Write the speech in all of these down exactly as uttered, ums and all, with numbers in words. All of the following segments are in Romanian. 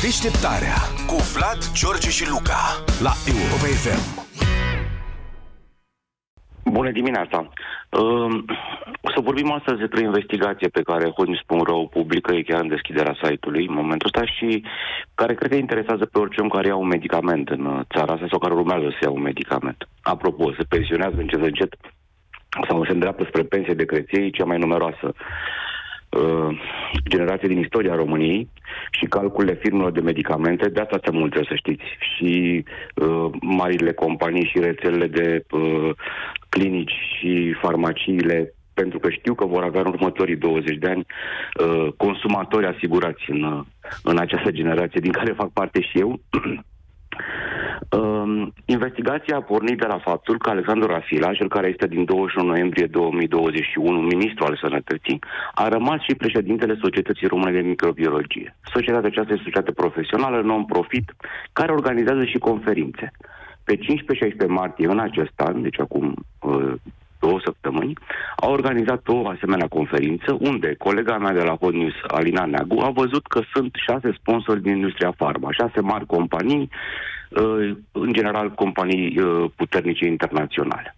Deșteptarea cu Vlad, George și Luca la Europa F M. Bună dimineața! Uh, o să vorbim astăzi despre o investigație pe care Hotnews punct ro o publică, e chiar în deschiderea site-ului în momentul ăsta și care cred că interesează pe orice om care ia un medicament în țara asta sau care urmează să ia un medicament. Apropo, se pensionează încet încet sau se îndreaptă spre pensie de creției, cea mai numeroasă uh, generație din istoria României, și calculele firmelor de medicamente, de asta sunt multe, să știți, și uh, marile companii și rețelele de uh, clinici și farmaciile, pentru că știu că vor avea în următorii douăzeci de ani uh, consumatori asigurați în, în această generație, din care fac parte și eu. Uh, investigația a pornit de la faptul că Alexandru Rafila, cel care este din douăzeci și unu noiembrie două mii douăzeci și unu ministru al Sănătății, a rămas și președintele Societății Române de Microbiologie. Societatea aceasta este o societate profesională, non-profit, care organizează și conferințe. Pe cincisprezece șaisprezece martie în acest an, deci acum uh, două săptămâni, a organizat o asemenea conferință unde colega mea de la Hotnews, Alina Neagu, a văzut că sunt șase sponsori din industria farma, șase mari companii, uh, în general companii uh, puternice internaționale.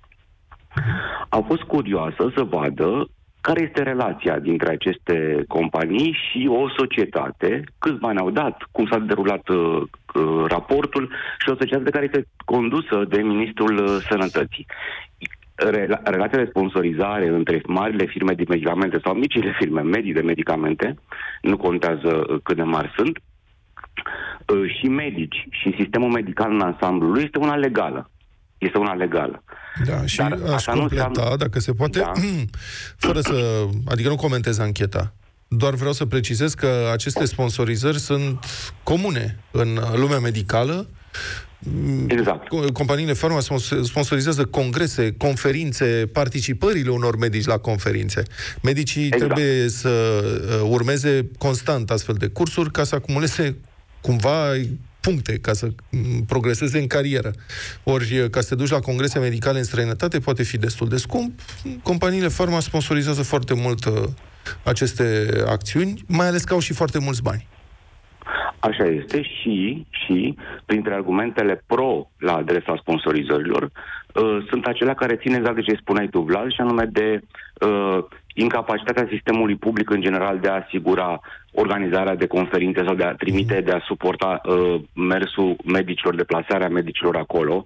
A fost curioasă să vadă care este relația dintre aceste companii și o societate, câți bani au dat, cum s-a derulat uh, uh, raportul, și o societate care este condusă de Ministrul uh, Sănătății. Relația de sponsorizare între marile firme de medicamente sau micile firme medii de medicamente, nu contează cât de mari sunt, și medici și sistemul medical în ansamblul lui este una legală. Este una legală. Da, și Dar aș completa, înseamnă... dacă se poate, da. fără să... Adică nu comentez ancheta. Doar vreau să precizez că aceste sponsorizări sunt comune în lumea medicală. Exact. Companiile farma sponsorizează congrese, conferințe, participările unor medici la conferințe. Medicii exact. trebuie să urmeze constant astfel de cursuri ca să acumuleze cumva puncte, ca să progreseze în carieră. Ori, ca să te duci la congrese medicale în străinătate, poate fi destul de scump. Companiile farma sponsorizează foarte mult aceste acțiuni, mai ales că au și foarte mulți bani. Așa este și, și printre argumentele pro la adresa sponsorizărilor uh, sunt acelea care țin exact de ce spuneai tu, Vlad, și anume de uh, incapacitatea sistemului public în general de a asigura organizarea de conferințe sau de a trimite, de a suporta uh, mersul medicilor, deplasarea medicilor acolo.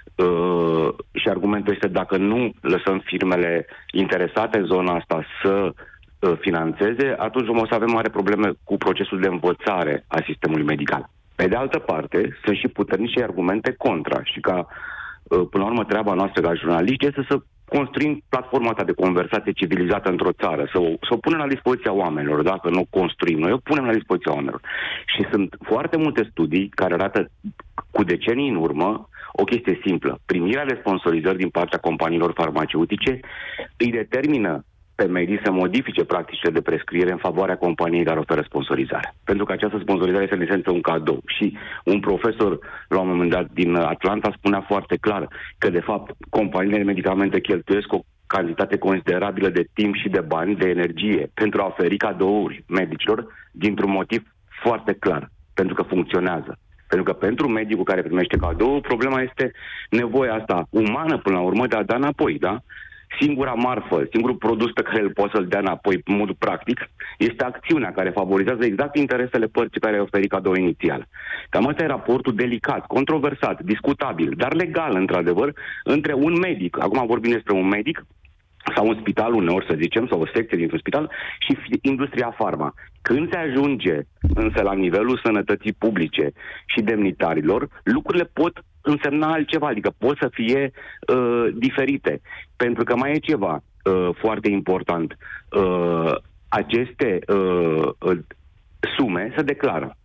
Uh, și argumentul este dacă nu lăsăm firmele interesate în zona asta să finanțeze, atunci vom o să avem mare probleme cu procesul de învățare a sistemului medical. Pe de altă parte, sunt și puternice argumente contra și ca, până la urmă, treaba noastră ca jurnaliști este să construim platforma asta de conversație civilizată într-o țară, să o, să o punem la dispoziția oamenilor, dacă nu o construim noi, o punem la dispoziția oamenilor. Și sunt foarte multe studii care arată cu decenii în urmă o chestie simplă. Primirea de sponsorizări din partea companiilor farmaceutice îi determină pe medii să modifice practicile de prescriere în favoarea companiei care oferă sponsorizare. Pentru că această sponsorizare este în esență un cadou. Și un profesor, la un moment dat, din Atlanta, spunea foarte clar că, de fapt, companiile de medicamente cheltuiesc o cantitate considerabilă de timp și de bani, de energie, pentru a oferi cadouri medicilor, dintr-un motiv foarte clar. Pentru că funcționează. Pentru că pentru medicul care primește cadou, problema este nevoia asta umană, până la urmă, de a da înapoi, da? Singura marfă, singurul produs pe care îl poți să-l dea înapoi în mod practic este acțiunea care favorizează exact interesele părții care ai oferit cadou inițial. Cam asta e raportul delicat, controversat, discutabil, dar legal, într-adevăr, între un medic, acum vorbim despre un medic, sau un spital uneori, să zicem, sau o secție dintr-un spital, și industria farma. Când se ajunge însă la nivelul sănătății publice și demnitarilor, lucrurile pot însemna altceva, adică pot să fie uh, diferite. Pentru că mai e ceva uh, foarte important. Uh, aceste uh, uh, sume se declară.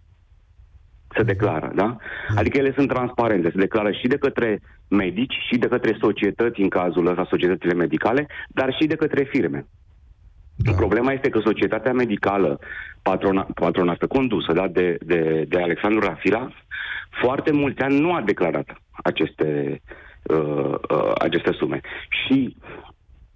Se declară, da? Adică ele sunt transparente, se declară și de către medici, și de către societăți, în cazul ăsta societățile medicale, dar și de către firme. Da. Problema este că societatea medicală patrona, patronată, condusă, da, de, de, de Alexandru Rafila, foarte mulți ani nu a declarat aceste, uh, uh, aceste sume. Și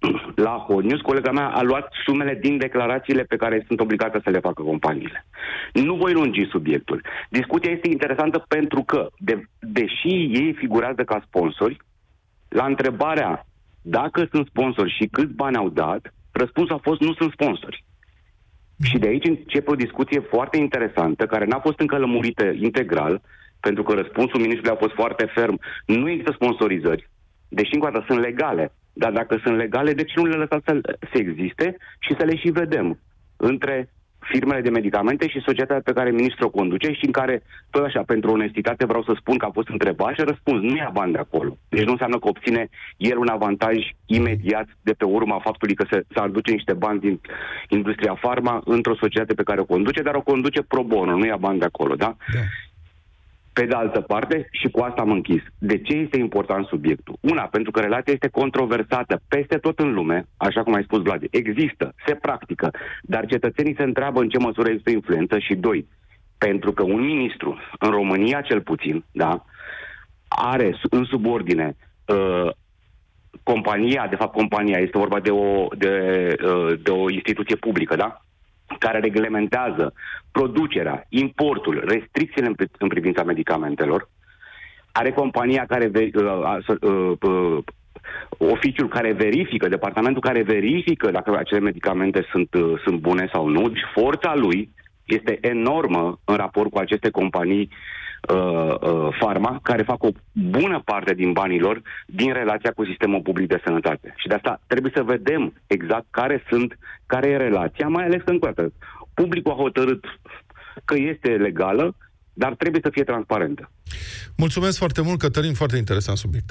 la Hotnews, colega mea a luat sumele din declarațiile pe care sunt obligate să le facă companiile. Nu voi lungi subiectul. Discuția este interesantă pentru că, de, deși ei figurează ca sponsori, la întrebarea dacă sunt sponsori și câți bani au dat, răspunsul a fost nu sunt sponsori. Și de aici începe o discuție foarte interesantă, care n-a fost încă lămurită integral, pentru că răspunsul ministrului a fost foarte ferm. Nu există sponsorizări, deși încă o dată sunt legale. Dar dacă sunt legale, de ce nu le lăsați să, să existe și să le și vedem între firmele de medicamente și societatea pe care ministrul o conduce și în care, tot așa, pentru onestitate vreau să spun că a fost întrebat și răspuns, nu ia bani de acolo. Deci nu înseamnă că obține el un avantaj imediat de pe urma faptului că se, se aduce niște bani din industria farma într-o societate pe care o conduce, dar o conduce pro bono, nu ia bani de acolo, da? Da. Pe de altă parte, și cu asta am închis, de ce este important subiectul? Una, pentru că relația este controversată peste tot în lume, așa cum ai spus, Vlad, există, se practică, dar cetățenii se întreabă în ce măsură există influență și, doi, pentru că un ministru, în România cel puțin, da, are în subordine uh, compania, de fapt compania, este vorba de o, de, uh, de o instituție publică, da? Care reglementează producerea, importul, restricțiile în, în privința medicamentelor, are compania care, ve, uh, uh, uh, oficiul care verifică, departamentul care verifică dacă acele medicamente sunt, uh, sunt bune sau nu, deci forța lui este enormă în raport cu aceste companii uh, uh, farma, care fac o bună parte din banilor din relația cu sistemul public de sănătate. Și de asta trebuie să vedem exact care sunt, care e relația, mai ales încă o dată. Publicul a hotărât că este legală, dar trebuie să fie transparentă. Mulțumesc foarte mult, Cătălin, foarte interesant subiect.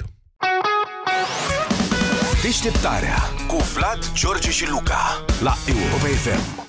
Deșteptarea cu Vlad, George și Luca la Europa F M.